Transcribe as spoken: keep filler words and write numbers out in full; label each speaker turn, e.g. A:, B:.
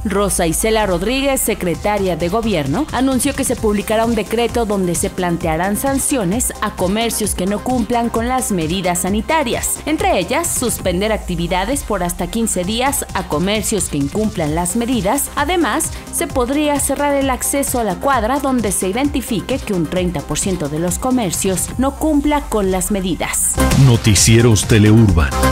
A: Rosa Isela Rodríguez, secretaria de Gobierno, anunció que se publicará un decreto donde se plantearán sanciones a comercios que no cumplan con las medidas sanitarias, entre ellas suspender actividades por hasta quince días a comercios que incumplan las medidas. Además, se podría cerrar el acceso a la cuadra donde se identifique que un treinta por ciento de los comercios no cumpla con las medidas.
B: Noticieros Teleurban.